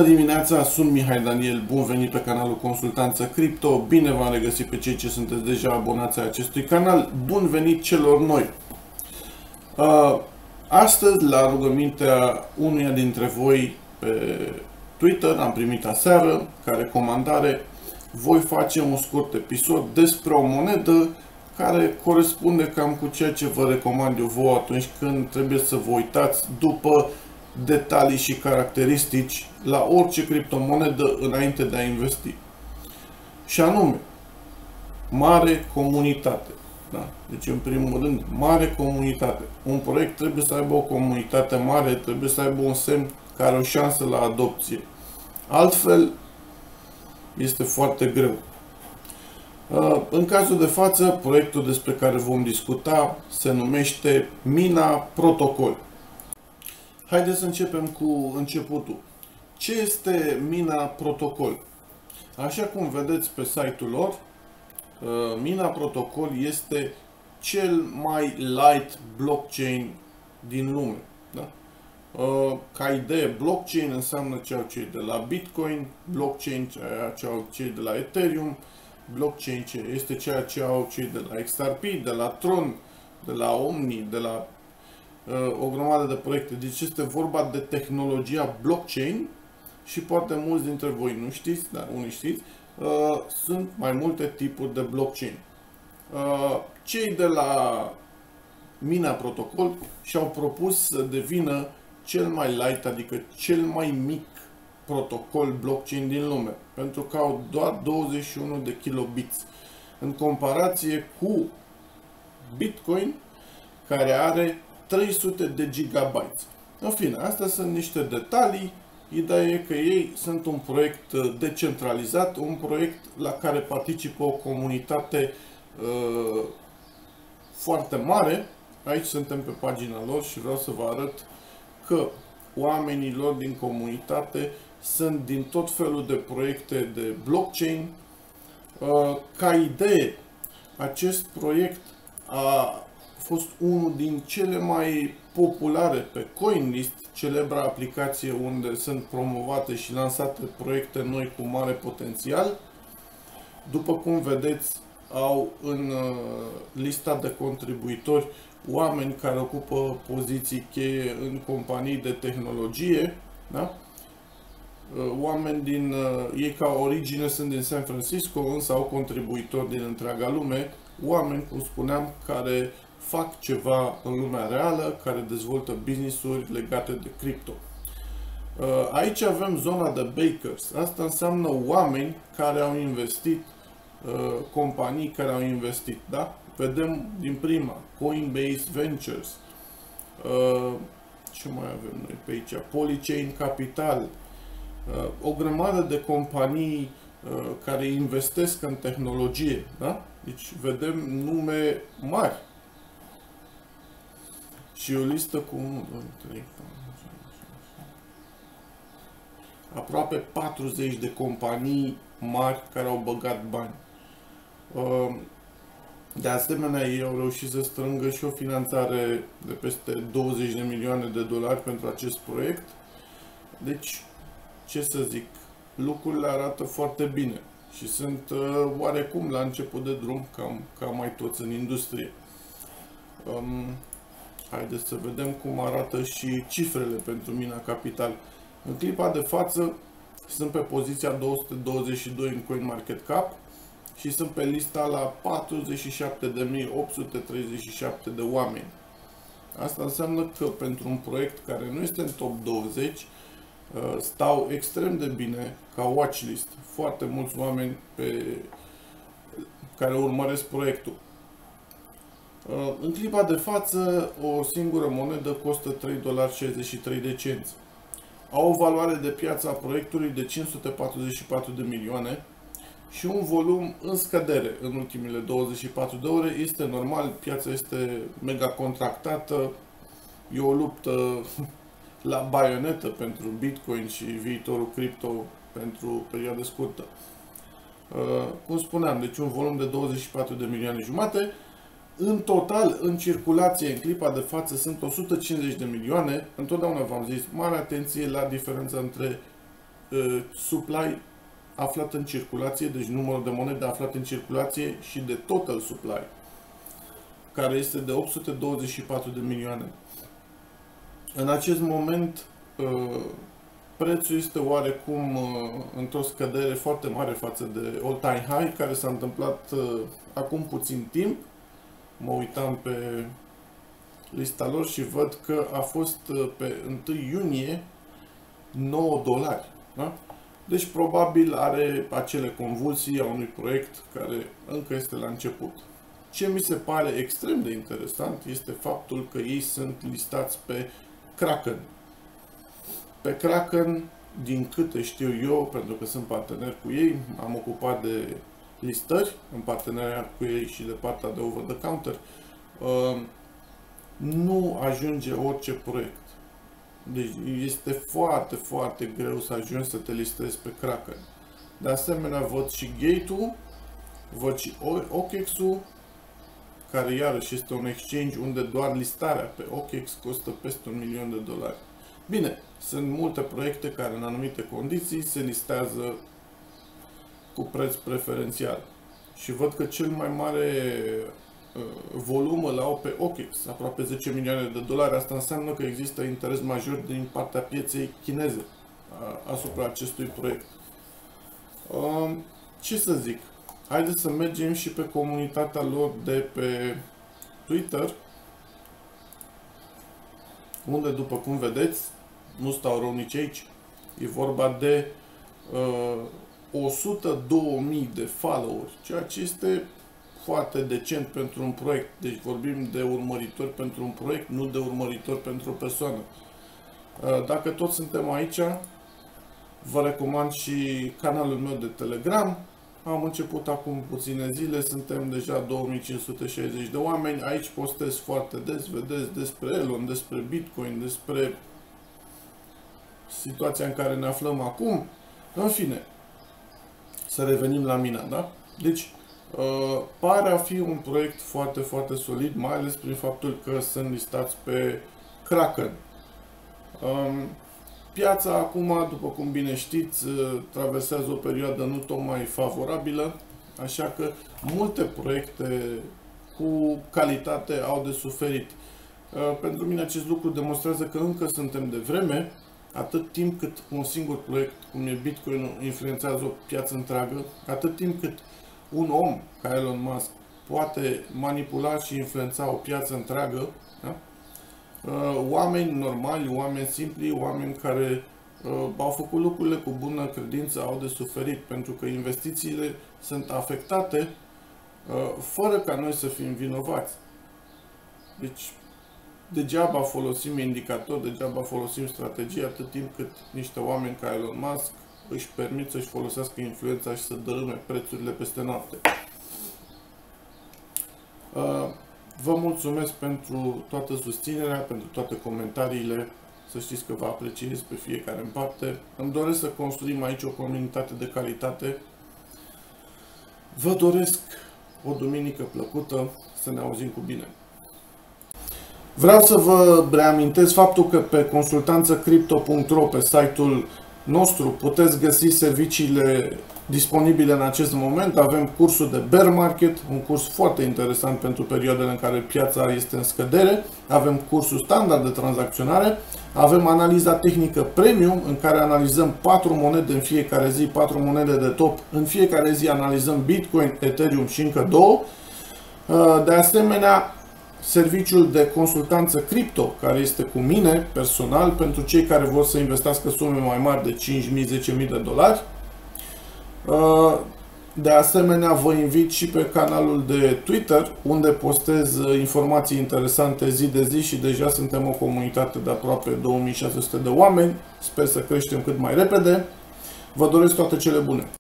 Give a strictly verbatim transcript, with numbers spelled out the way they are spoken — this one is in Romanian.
Bună dimineața, sunt Mihai Daniel, bun venit pe canalul Consultanță Cripto, bine v-am regăsit pe cei ce sunteți deja abonați ai acestui canal, bun venit celor noi. Astăzi, la rugămintea unuia dintre voi pe Twitter, am primit aseară, ca recomandare, voi face un scurt episod despre o monedă care corespunde cam cu ceea ce vă recomand eu vouă atunci când trebuie să vă uitați după detalii și caracteristici la orice criptomonedă înainte de a investi. Și anume, mare comunitate. Da? Deci, în primul rând, mare comunitate. Un proiect trebuie să aibă o comunitate mare, trebuie să aibă un semn care are o șansă la adopție. Altfel, este foarte greu. În cazul de față, proiectul despre care vom discuta se numește Mina Protocol. Haideți să începem cu începutul. Ce este Mina Protocol? Așa cum vedeți pe site-ul lor, Mina Protocol este cel mai light blockchain din lume. Da? Ca idee, blockchain înseamnă ce au cei de la Bitcoin, blockchain ce au cei de la Ethereum, blockchain este ceea ce au cei de la X R P, de la Tron, de la Omni, de la o grămadă de proiecte. Deci este vorba de tehnologia blockchain și poate mulți dintre voi nu știți, dar unii știți, sunt mai multe tipuri de blockchain. Cei de la Mina Protocol și-au propus să devină cel mai light, adică cel mai mic protocol blockchain din lume, pentru că au doar douăzeci și unu de kilobits, în comparație cu Bitcoin, care are trei sute de gigabytes. În fine, astea sunt niște detalii. Ideea e că ei sunt un proiect decentralizat, un proiect la care participă o comunitate uh, foarte mare. Aici suntem pe pagina lor și vreau să vă arăt că oamenii lor din comunitate sunt din tot felul de proiecte de blockchain. Uh, ca idee, acest proiect a fost unul din cele mai populare pe CoinList, celebra aplicație unde sunt promovate și lansate proiecte noi cu mare potențial. După cum vedeți, au în lista de contribuitori oameni care ocupă poziții cheie în companii de tehnologie. Da? Oameni din ei ca origine sunt din San Francisco, însă au contribuitori din întreaga lume. Oameni, cum spuneam, care fac ceva în lumea reală, care dezvoltă business-uri legate de cripto. Aici avem zona de bakers. Asta înseamnă oameni care au investit, companii care au investit. Da? Vedem din prima, Coinbase Ventures. Ce mai avem noi pe aici? Polychain Capital. O grămadă de companii care investesc în tehnologie. Da? Deci vedem nume mari. Și o listă cu unu, doi, trei, aproape patruzeci de companii mari care au băgat bani. De asemenea, ei au reușit să strângă și o finanțare de peste douăzeci de milioane de dolari pentru acest proiect. Deci, ce să zic, lucrurile arată foarte bine și sunt oarecum la început de drum, cam, cam mai toți în industrie. Um, Haideți să vedem cum arată și cifrele pentru Mina Capital. În clipa de față sunt pe poziția două sute douăzeci și doi în CoinMarketCap și sunt pe lista la patruzeci și șapte de mii opt sute treizeci și șapte de oameni. Asta înseamnă că pentru un proiect care nu este în top douăzeci, stau extrem de bine ca watchlist. Foarte mulți oameni pe care urmăresc proiectul. În clipa de față, o singură monedă costă trei dolari șaizeci și trei de cenți. Au o valoare de piață a proiectului de cinci sute patruzeci și patru de milioane și un volum în scădere în ultimele douăzeci și patru de ore. Este normal, piața este mega contractată, e o luptă la baionetă pentru Bitcoin și viitorul cripto pentru perioadă scurtă. Cum spuneam, deci un volum de douăzeci și patru de milioane jumate. În total, în circulație, în clipa de față, sunt o sută cincizeci de milioane. Întotdeauna v-am zis, mare atenție la diferența între uh, supply aflat în circulație, deci numărul de monede aflat în circulație și de total supply, care este de opt sute douăzeci și patru de milioane. În acest moment, uh, prețul este oarecum uh, într-o scădere foarte mare față de all-time high, care s-a întâmplat uh, acum puțin timp. Mă uitam pe lista lor și văd că a fost uh, pe întâi iunie nouă dolari. Da? Deci probabil are acele convulsii a unui proiect care încă este la început. Ce mi se pare extrem de interesant este faptul că ei sunt listați pe Kraken. Pe Kraken, din câte știu eu, pentru că sunt partener cu ei, am ocupat de listări în parteneriat cu ei și de partea de over-the-counter, nu ajunge orice proiect. Deci este foarte, foarte greu să ajungi să te listezi pe Kraken. De asemenea, văd și Gate-ul, văd și O K X-ul, care iarăși este un exchange unde doar listarea pe O K X costă peste un milion de dolari. Bine, sunt multe proiecte care în anumite condiții se listează cu preț preferențial. Și văd că cel mai mare uh, volum îl au pe O K X, aproape zece milioane de dolari. Asta înseamnă că există interes major din partea pieței chineze uh, asupra acestui proiect. Uh, ce să zic? Haideți să mergem și pe comunitatea lor de pe Twitter, unde, după cum vedeți, nu stau rău nici aici. E vorba de uh, o sută două mii de followers, ceea ce este foarte decent pentru un proiect. Deci vorbim de urmăritori pentru un proiect, nu de urmăritori pentru o persoană. Uh, dacă toți suntem aici, vă recomand și canalul meu de Telegram. Am început acum puține zile, suntem deja două mii cinci sute șaizeci de oameni. Aici postez foarte des, vedeți, despre Elon, despre Bitcoin, despre situația în care ne aflăm acum. În fine, să revenim la Mina, da? Deci, uh, pare a fi un proiect foarte, foarte solid, mai ales prin faptul că sunt listați pe Kraken. Um, Piața acum, după cum bine știți, traversează o perioadă nu tocmai favorabilă, așa că multe proiecte cu calitate au de suferit. Pentru mine acest lucru demonstrează că încă suntem de vreme, atât timp cât un singur proiect, cum e Bitcoin, influențează o piață întreagă, atât timp cât un om ca Elon Musk poate manipula și influența o piață întreagă, da? Oameni normali, oameni simpli, oameni care uh, au făcut lucrurile cu bună credință au de suferit, pentru că investițiile sunt afectate uh, fără ca noi să fim vinovați. Deci, degeaba folosim indicatori, degeaba folosim strategii atât timp cât niște oameni ca Elon Musk își permit să-și folosească influența și să dărâme prețurile peste noapte. Uh, Vă mulțumesc pentru toată susținerea, pentru toate comentariile. Să știți că vă apreciez pe fiecare în parte. Îmi doresc să construim aici o comunitate de calitate. Vă doresc o duminică plăcută, să ne auzim cu bine. Vreau să vă reamintesc faptul că pe consultanță cripto punct ro, pe site-ul nostru, puteți găsi serviciile disponibile în acest moment. Avem cursul de bear market, un curs foarte interesant pentru perioadele în care piața este în scădere. Avem cursul standard de tranzacționare. Avem analiza tehnică premium, în care analizăm patru monede în fiecare zi, patru monede de top. În fiecare zi analizăm Bitcoin, Ethereum și încă două. De asemenea, serviciul de consultanță cripto, care este cu mine personal, pentru cei care vor să investească sume mai mari de cinci mii - zece mii de dolari. De asemenea, vă invit și pe canalul de Twitter, unde postez informații interesante zi de zi și deja suntem o comunitate de aproape două mii șase sute de oameni. Sper să creștem cât mai repede. Vă doresc toate cele bune!